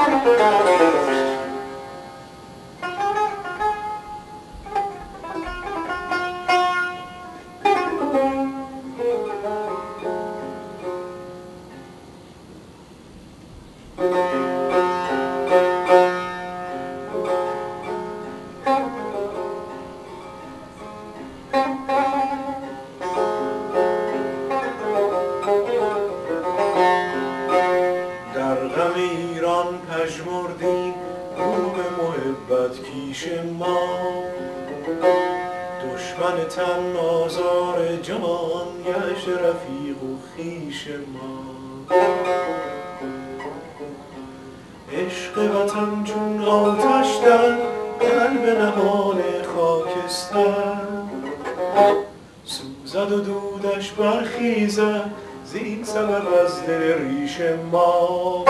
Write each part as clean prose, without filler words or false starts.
در غم ایران پژمردیم رو به محبت کیش ما، دشمن تن آزار جان گشت رفیق و خویش ما. عشق وطن چون آتش در قلب نهان خاکستر، سوزد و دودش برخیزد زین سبب از دل ریش ما.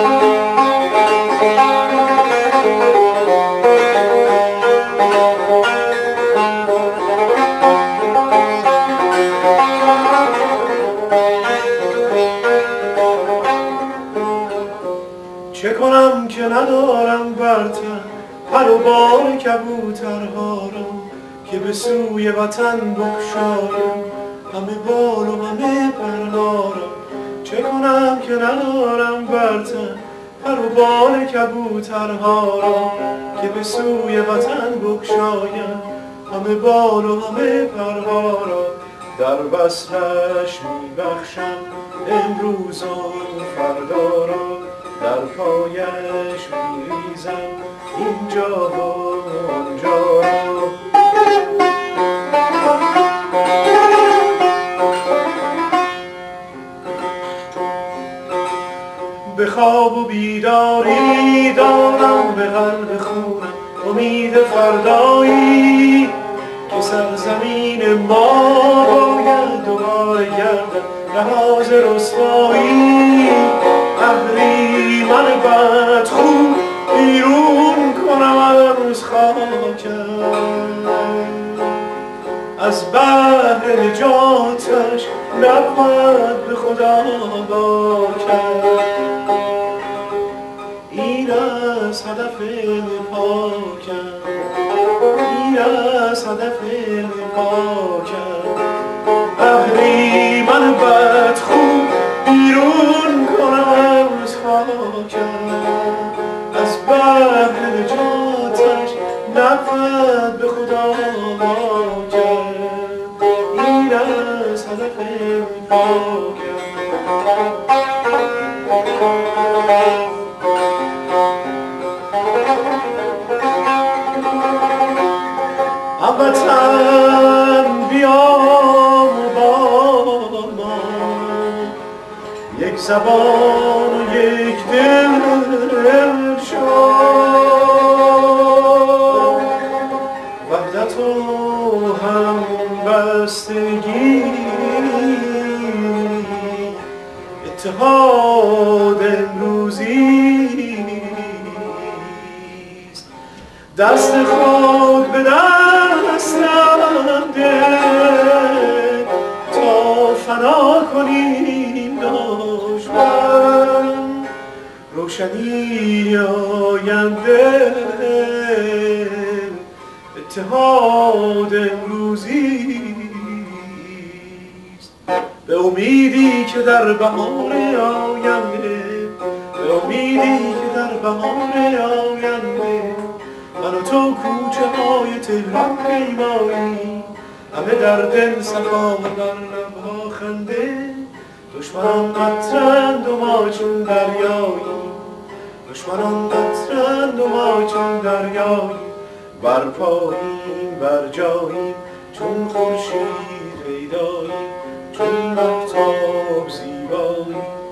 چه کنم که ندارم بر تن پر و بال کبوترها را، که به سوی وطن بگشایم همه بال و همه پرها را. چه کنم که ندارم بر تن پر و بال کبوترها را، که به سوی وطن بگشایم همه بال و همه پرها را. در وصلش میبخشم امروز و فردا را، در پایش میریزم اینجا و آنجا را. به خواب و بیداری دارم به قلب خونم امید فردایی، که سرزمین ما باید دوباره گردد لحاظ رسوایی. اهریمن بدخو بیرون کنم از خاکم، از بهر نجاتش نباید به خدا باکم. این از هدف پاکم، این از هدف پاکم. اهریمن بدخو بیرون کنم از خاکم، از بهر نجاتش نباید به خدا باکم. این از هدف پاکم. وطن بیا با ما، یک زبان و یک دل شو، وحدت و هم بستگی اتحاد امروزیست. دست خود به دستم ده تا فنا کنیم دشمن، روشنی آینده اتحاد امروزیست. به امیدی که در بهار آینده، به امیدی که در بهار آینده من و تو کوچه های تهران پیمایی، همه در دل صفا و در لبها خنده. دشمنان قطرند و ما چون دریایی، دشمنان قطرند و ما چون دریایی. بر پاییم بر جاییم چون خورشید پیداییم، چون مهتاب زیباییم.